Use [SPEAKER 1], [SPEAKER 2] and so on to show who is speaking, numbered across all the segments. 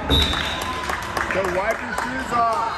[SPEAKER 1] So wipe your shoes off.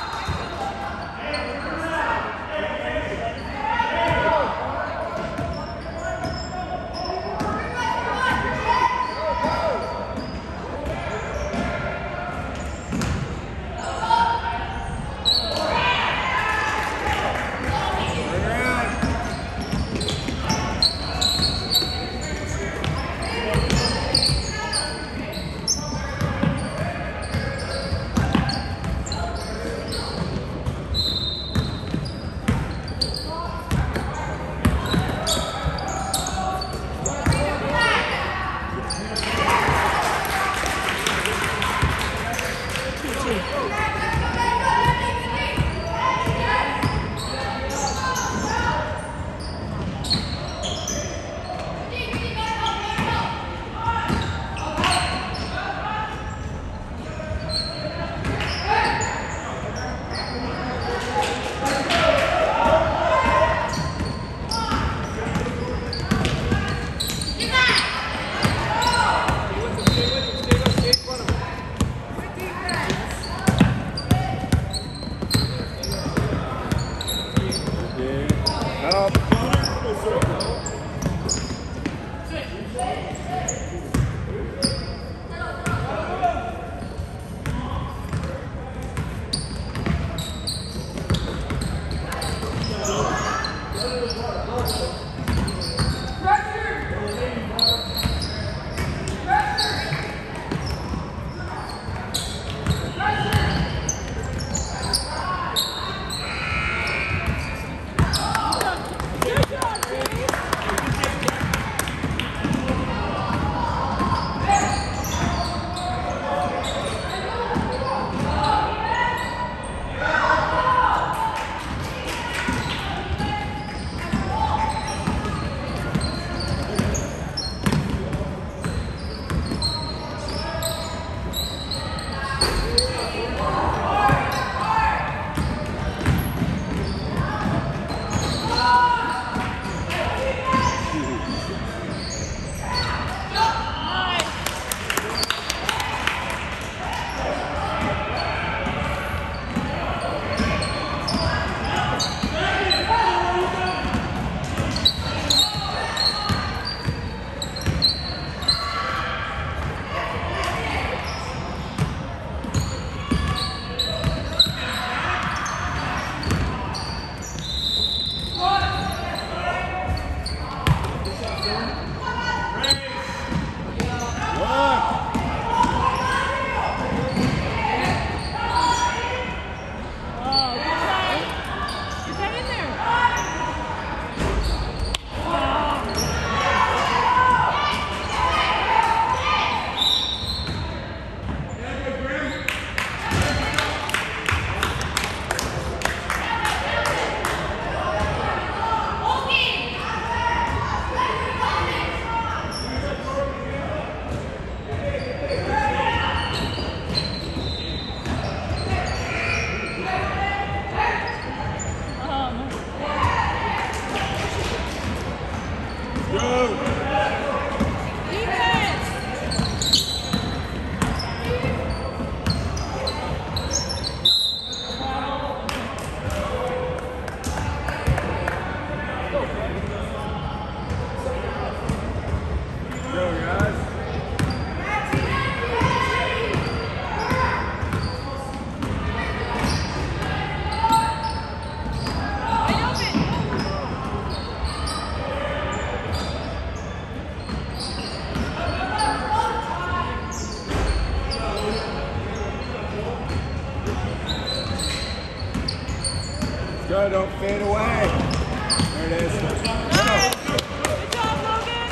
[SPEAKER 1] Go, don't fade away. There it is.
[SPEAKER 2] Nice. Good job, Logan.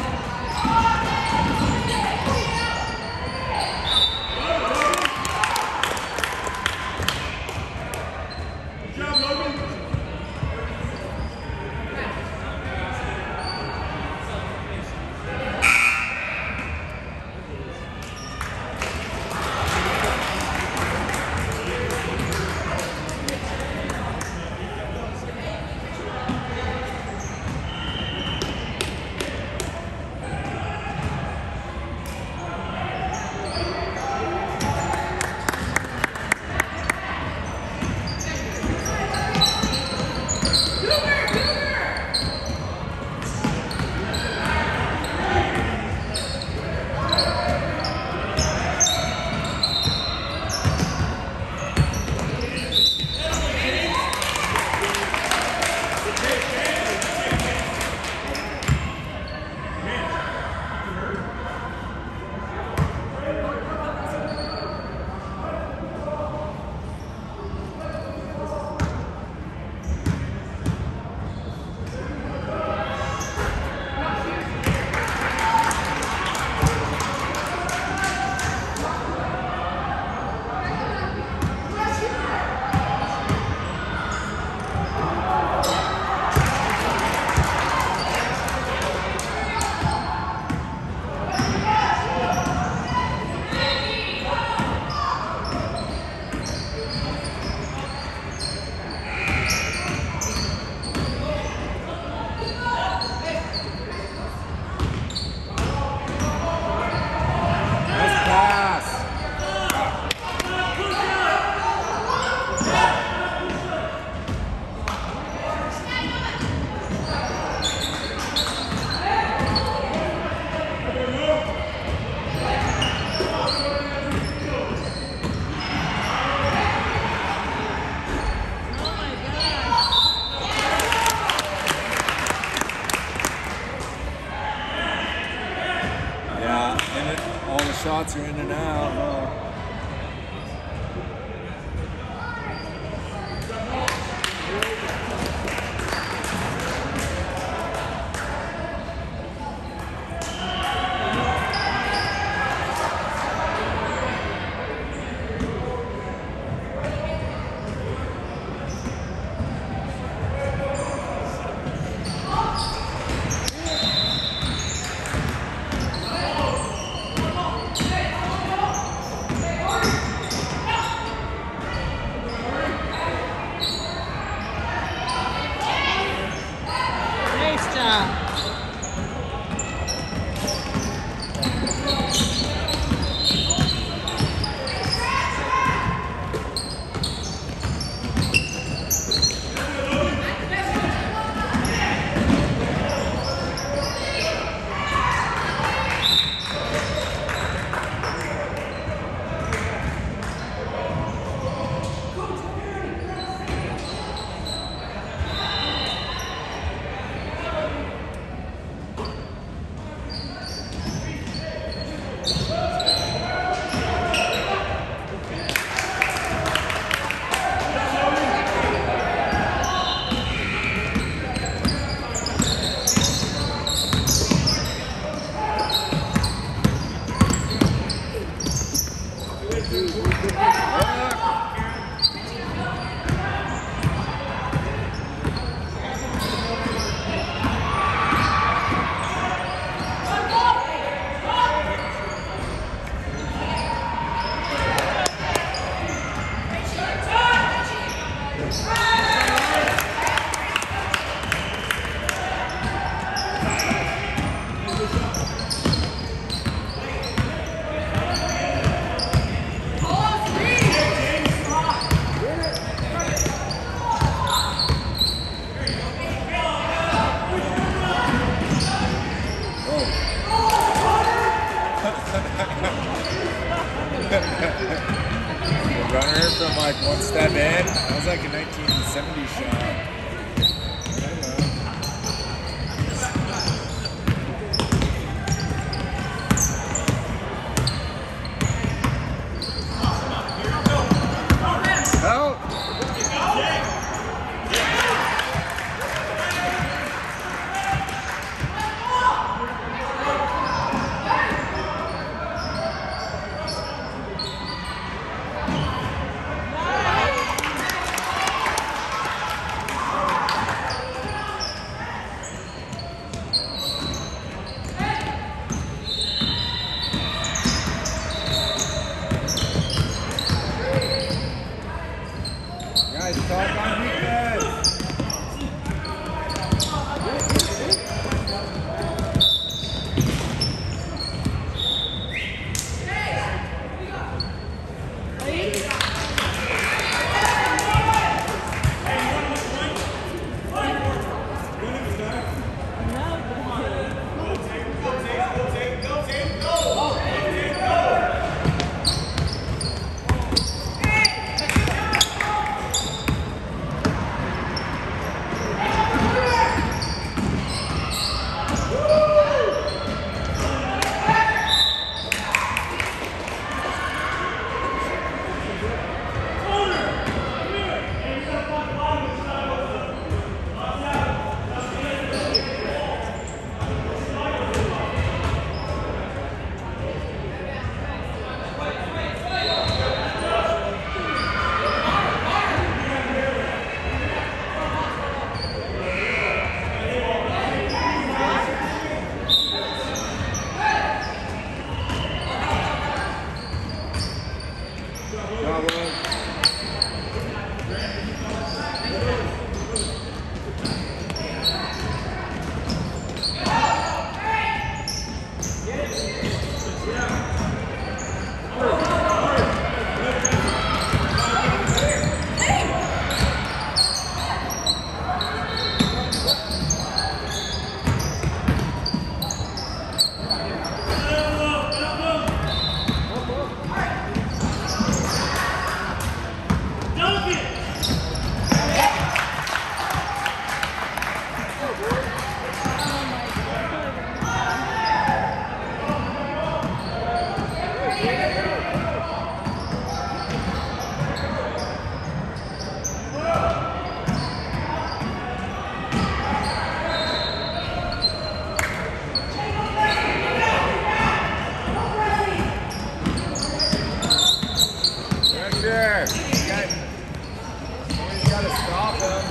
[SPEAKER 3] Good job, Logan.
[SPEAKER 1] spots are in and out. Huh?
[SPEAKER 2] The runner from like one step in. That was like a 1970 shot.
[SPEAKER 1] Talk on defense.
[SPEAKER 2] pressure. Somebody's got to stop him.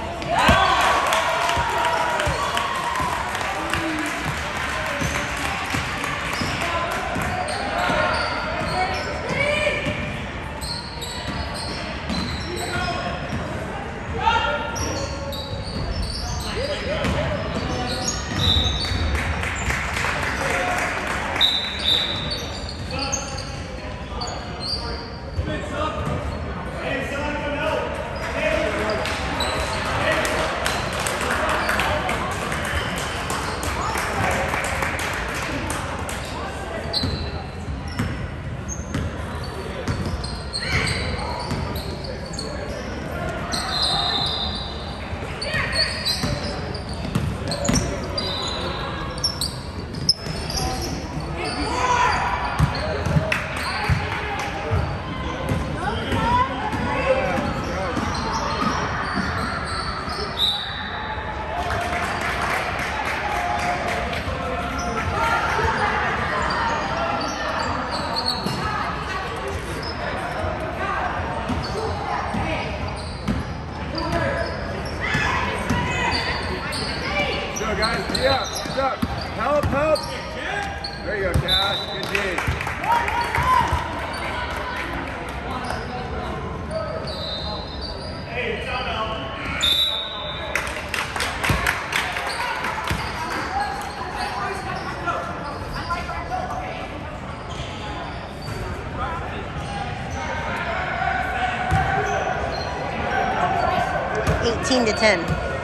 [SPEAKER 2] Guys, yeah, help, help. There you go, Cash. Good D.
[SPEAKER 3] Hey, time out.
[SPEAKER 4] To 10.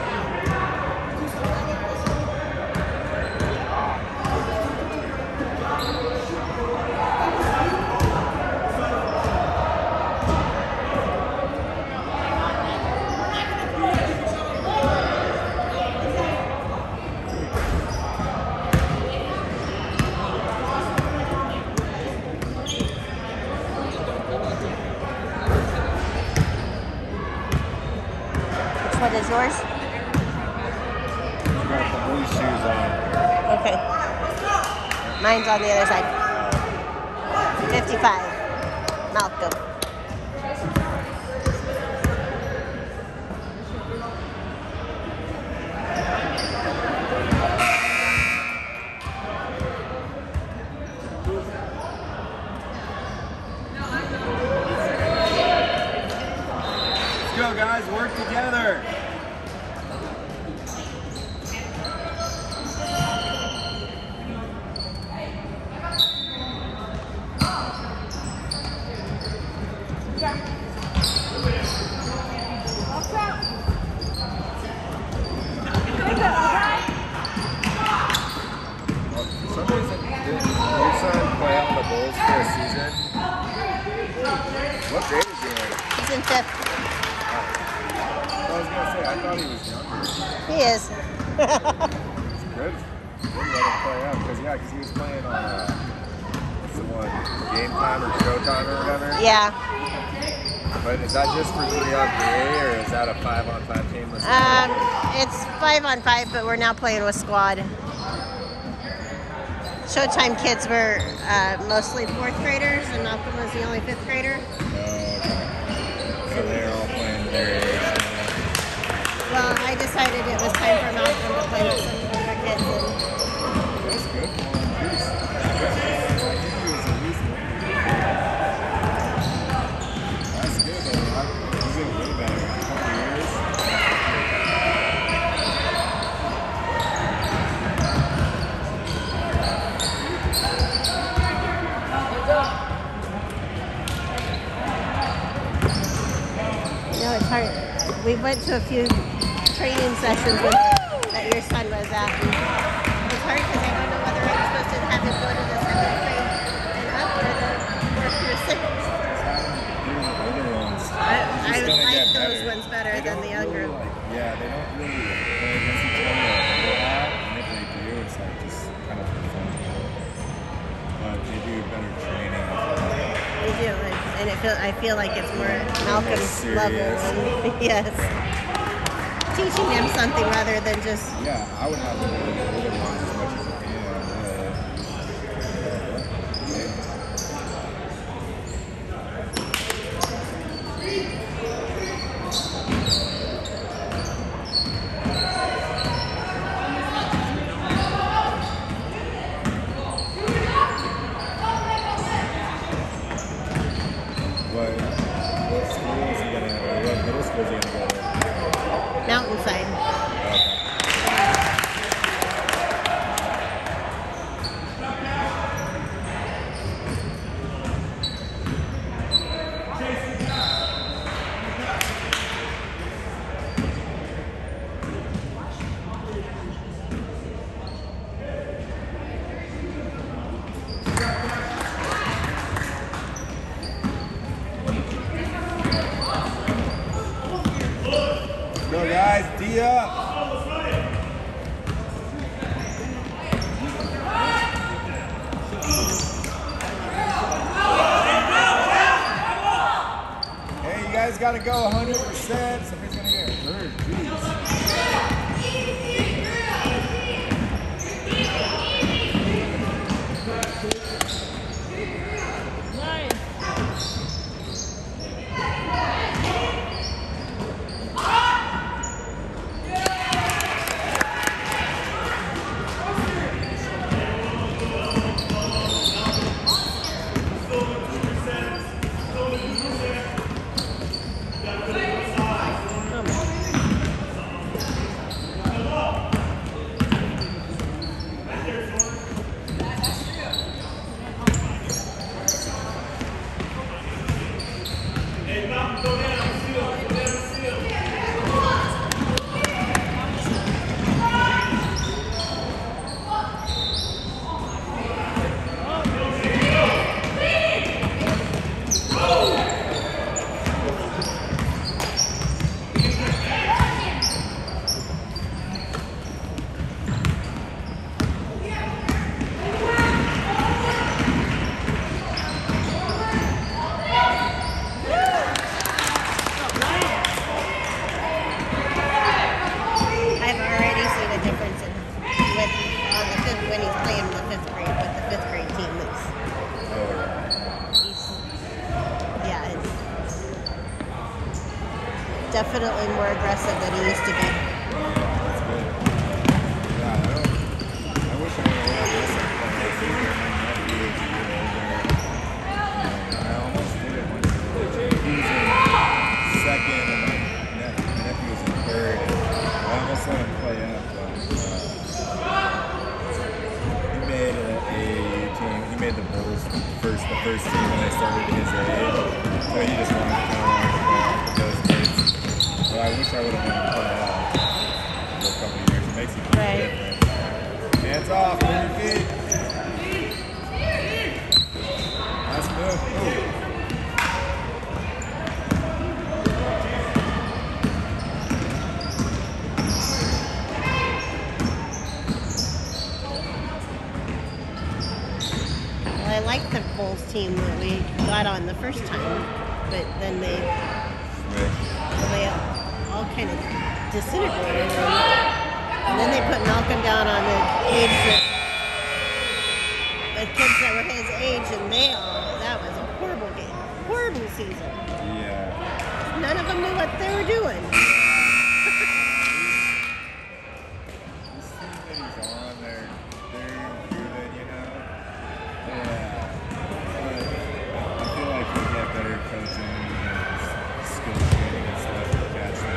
[SPEAKER 4] What is yours?
[SPEAKER 2] Got the blue shoes on.
[SPEAKER 4] Okay. Mine's on the other side. 55. Malcolm.
[SPEAKER 2] Let's go, guys. Work together. What grade is he in?
[SPEAKER 4] He's in 5th.
[SPEAKER 2] I was going to say, I thought he was younger.
[SPEAKER 4] He is.
[SPEAKER 2] It's good. Good let him play out. Because he was playing on, what's the one? Game Time or Showtime or whatever?
[SPEAKER 4] Yeah.
[SPEAKER 2] But is that just for 3-on-3 or is that a 5-on-5 team?
[SPEAKER 4] It's 5-on-5, but we're now playing with squad. Showtime kids were mostly 4th graders, and Malcolm was the only 5th grader.
[SPEAKER 2] Oh, okay. So they're all playing their age.
[SPEAKER 4] Well, I decided it was time for Malcolm to play with some older kids.
[SPEAKER 2] That's good. That's good. He's getting way better in a couple of years.
[SPEAKER 4] It's hard. We went to a few training sessions that your son was at. And it's hard because I don't know whether I'm supposed to have him go to the 7th grade and up or the 4th through 6th. I like those ones better than the younger.
[SPEAKER 2] Yeah, they don't really play against each other like a lot. And if they do, it's like just kind of fun. But they do better training.
[SPEAKER 4] They do, and I feel like it's more Malcolm's level. Yes. Teaching him something rather than just...
[SPEAKER 2] Yeah, I would have to do the older ones as much as I can. What school is he gonna? Or what middle school is he gonna go to?
[SPEAKER 4] Mountainside.
[SPEAKER 2] Go guys, D up. Hey, you guys gotta go 100%. Somebody's gonna get hurt. Jeez.
[SPEAKER 4] Definitely more aggressive than he used to be.
[SPEAKER 2] That's good. Yeah, I wish I would have let this play. My nephew is a year older. I almost did it once. He was in second, and my nephew was in third. And I almost let him play up, but he made a team. He made the Bulls the first team when they started his age. So he just wanted to play with those kids. So I wish I would have let him play out for a couple of years. It makes you feel different. Hands off, move your feet. Nice move. Ooh.
[SPEAKER 4] Well, I like the Bulls team that we got on the first time, but then they all kind of disintegrated. And then they put Malcolm down on the kids that were his age, and that was a horrible game. Horrible season.
[SPEAKER 2] Yeah.
[SPEAKER 4] None of them knew what they were doing.
[SPEAKER 2] This team that he's on, they're improving, you know? Yeah. But I feel like he'll get better coaching and skill training and stuff to catch them.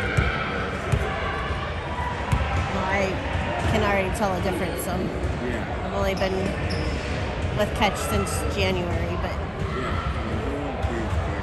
[SPEAKER 4] Well, I can already tell a difference. So
[SPEAKER 2] Yeah.
[SPEAKER 4] I've only been with Catch since January, but
[SPEAKER 2] Yeah. He'll improve quick.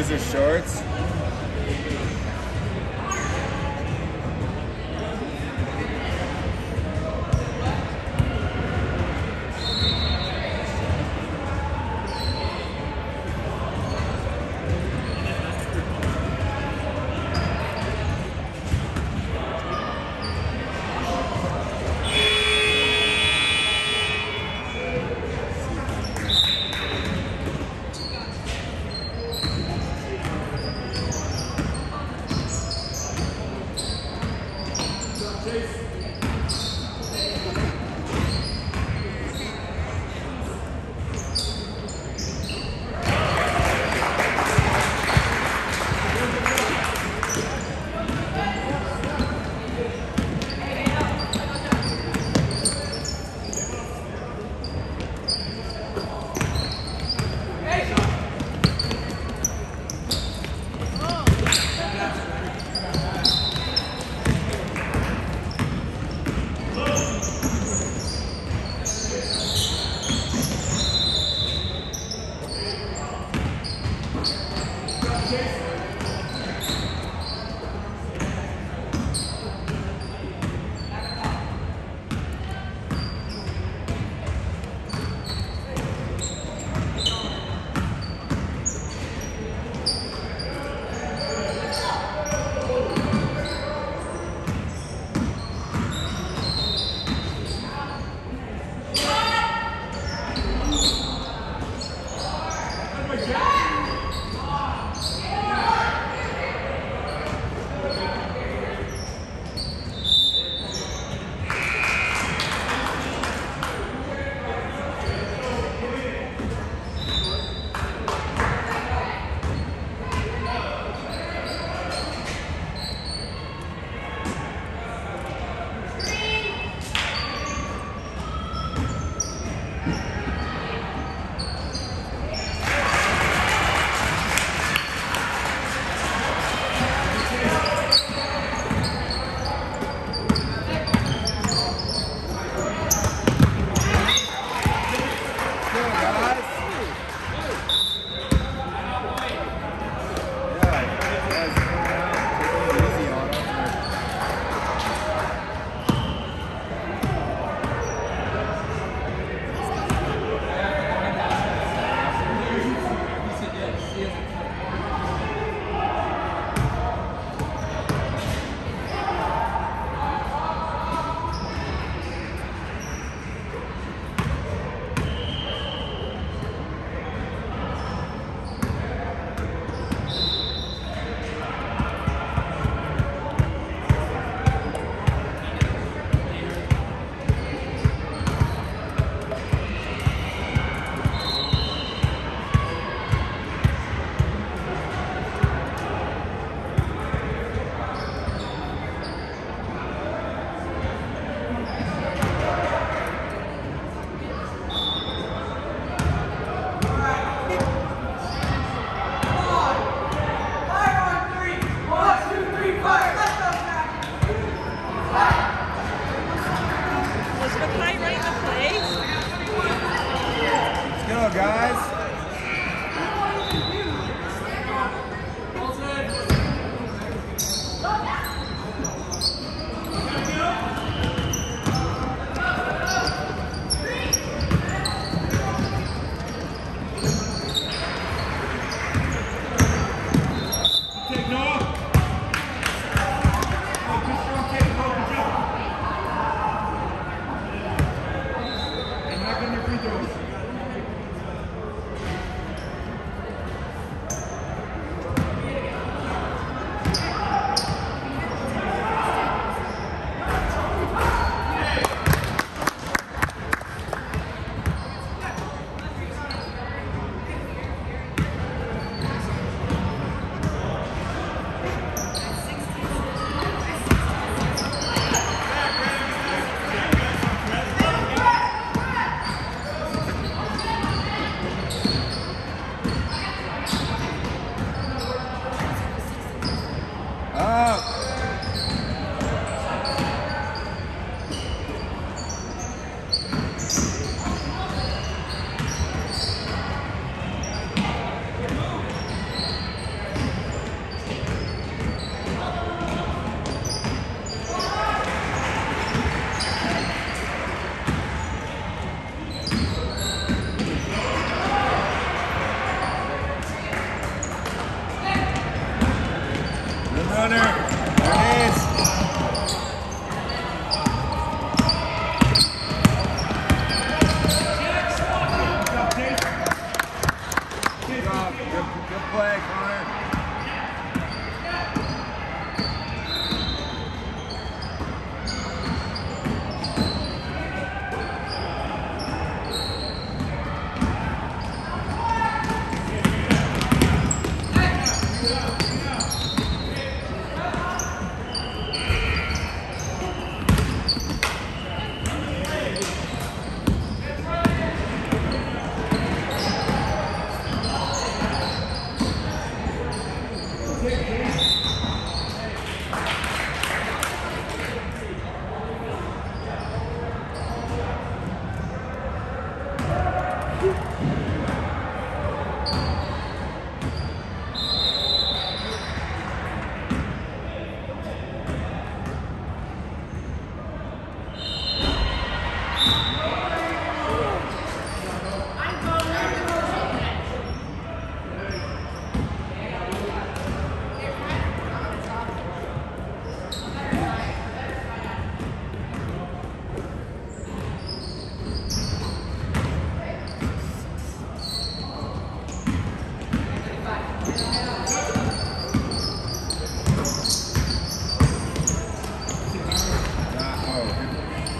[SPEAKER 2] lose his shorts.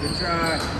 [SPEAKER 1] Good try.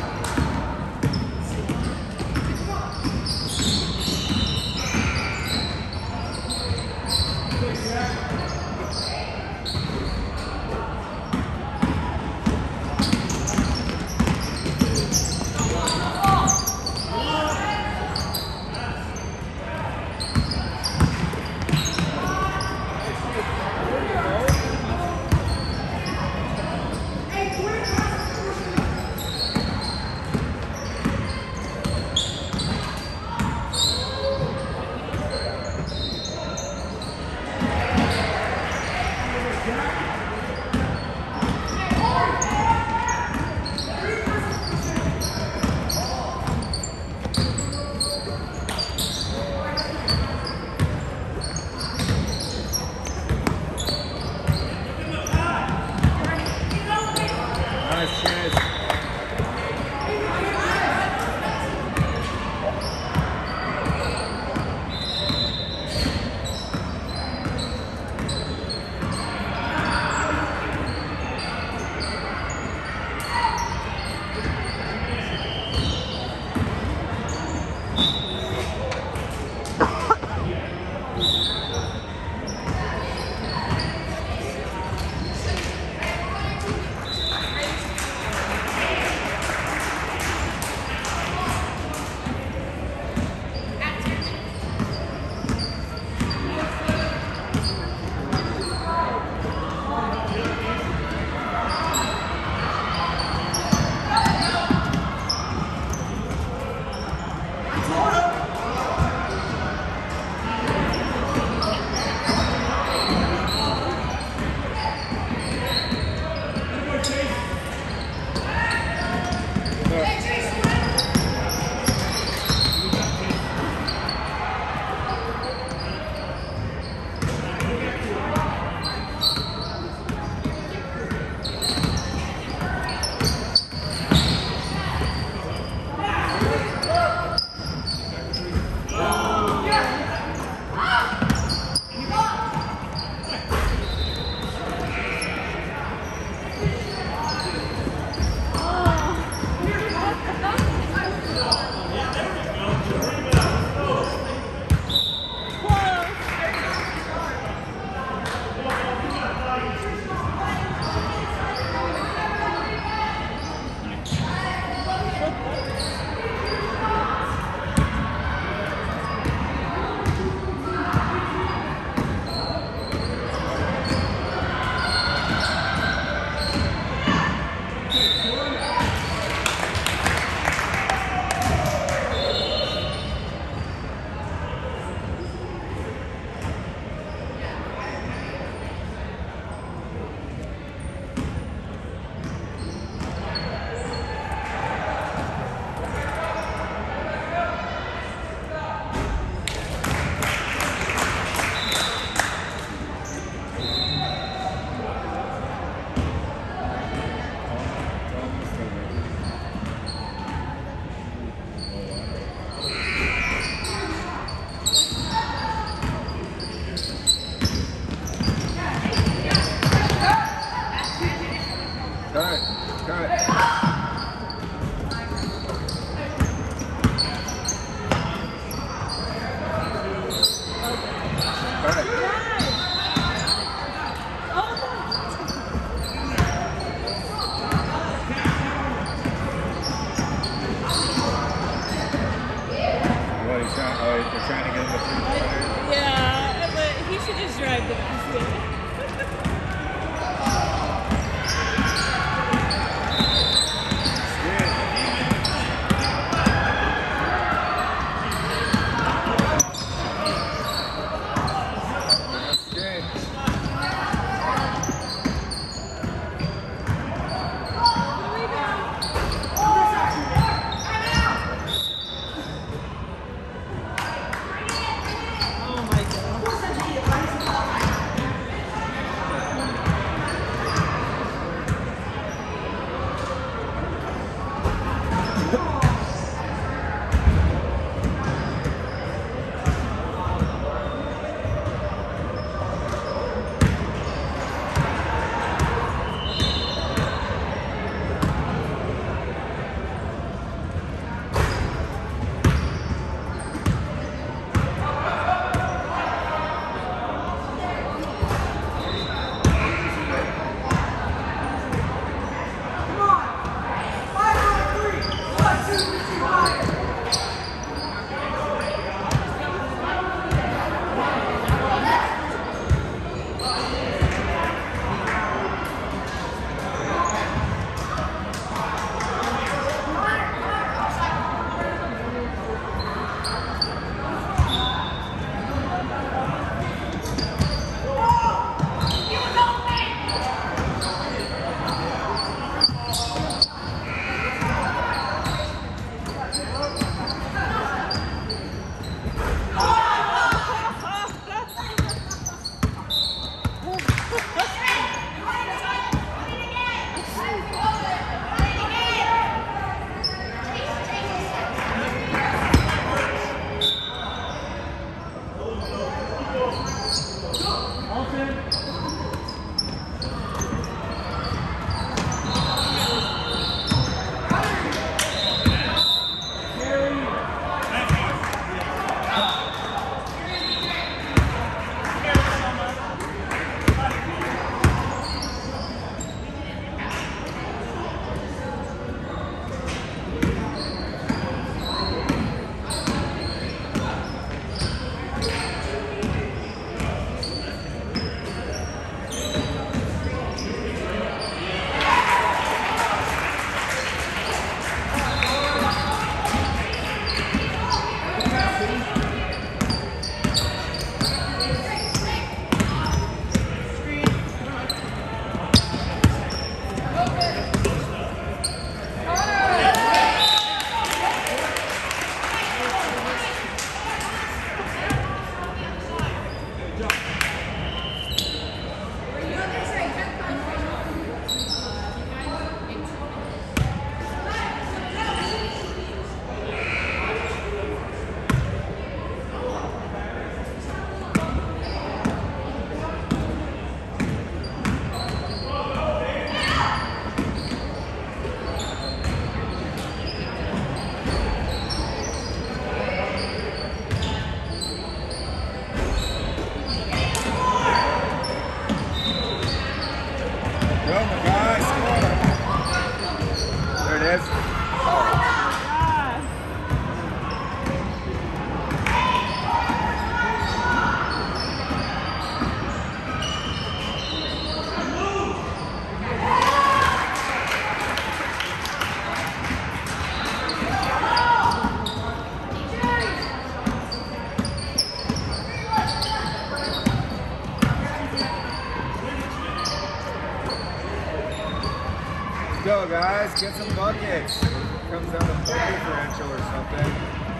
[SPEAKER 2] Let's go, guys. Get some buckets. Comes down to point differential or something.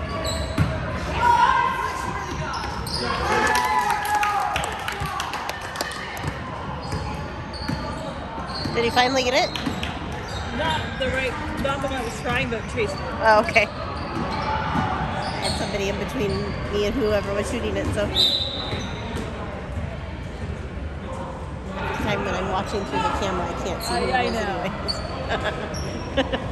[SPEAKER 4] Did he finally get it?
[SPEAKER 3] Not the one I was trying, but Chase did.
[SPEAKER 4] Oh, okay. I had somebody in between me and whoever was shooting it, so. This time when I'm watching through the camera, I can't see who it
[SPEAKER 3] I
[SPEAKER 4] is
[SPEAKER 3] know.
[SPEAKER 4] anyways.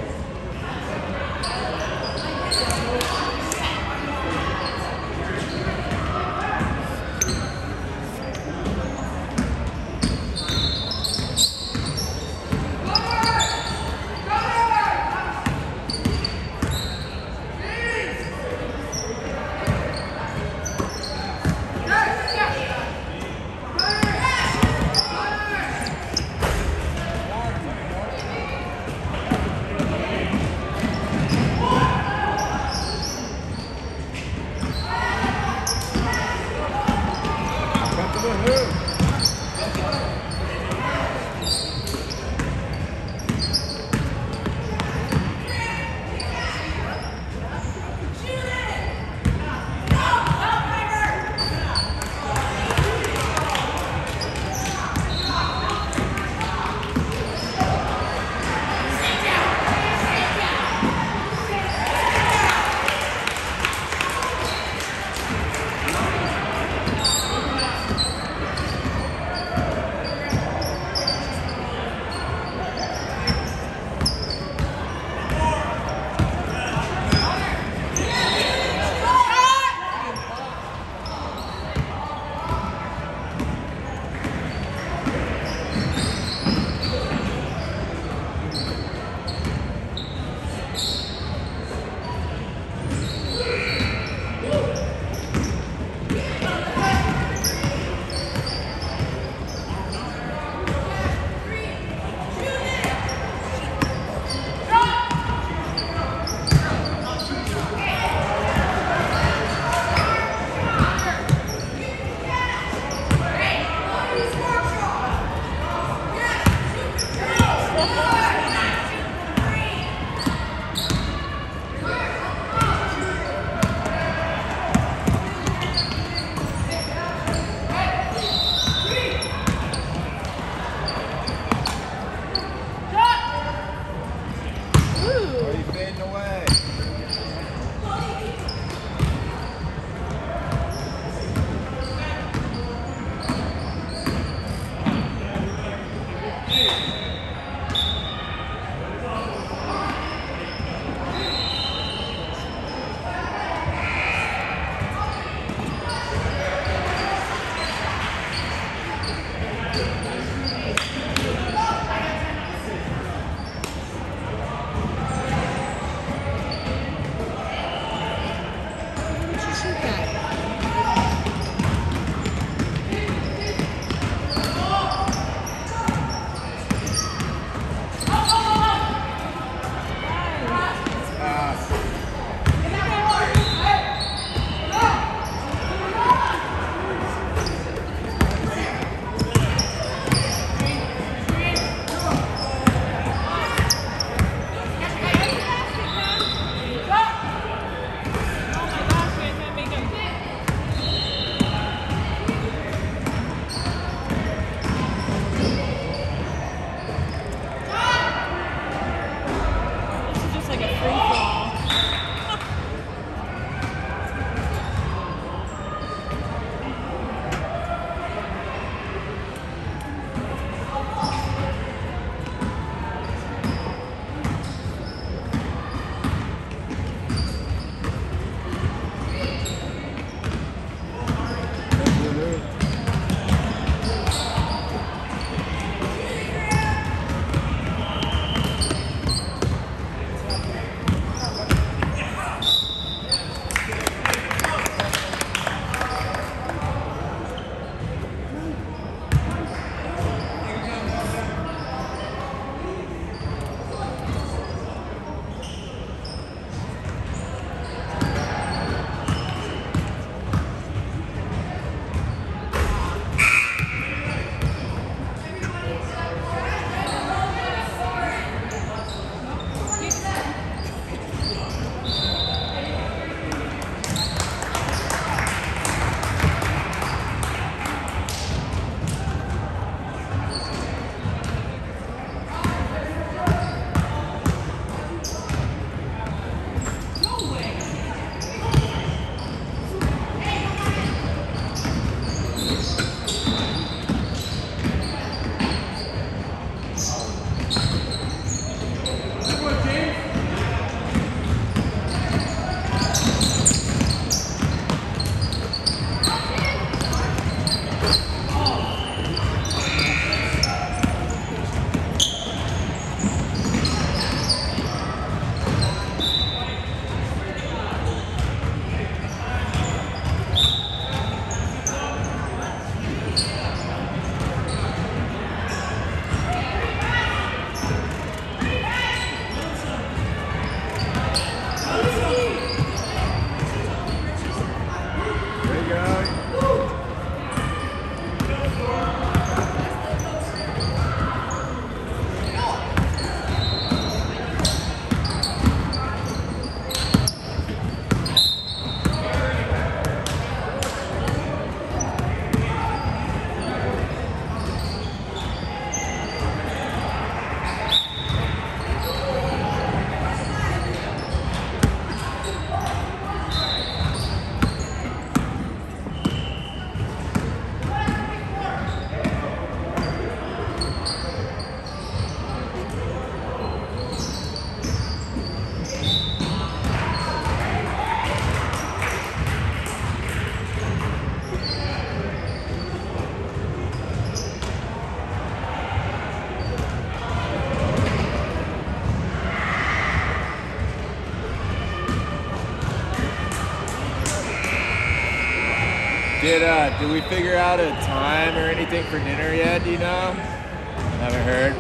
[SPEAKER 2] Did we figure out a time or anything for dinner yet? Do you know? Haven't heard.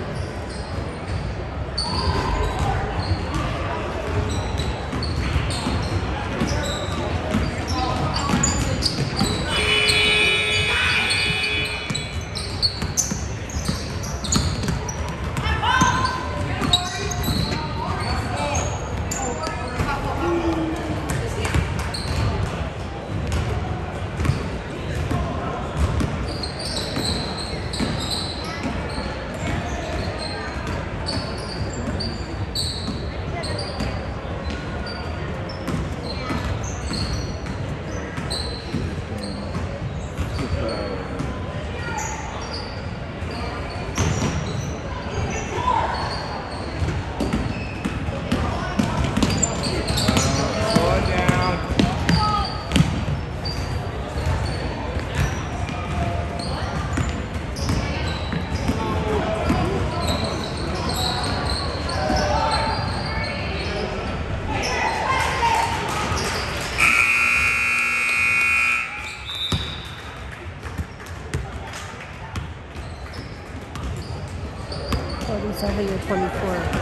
[SPEAKER 4] Over your 24.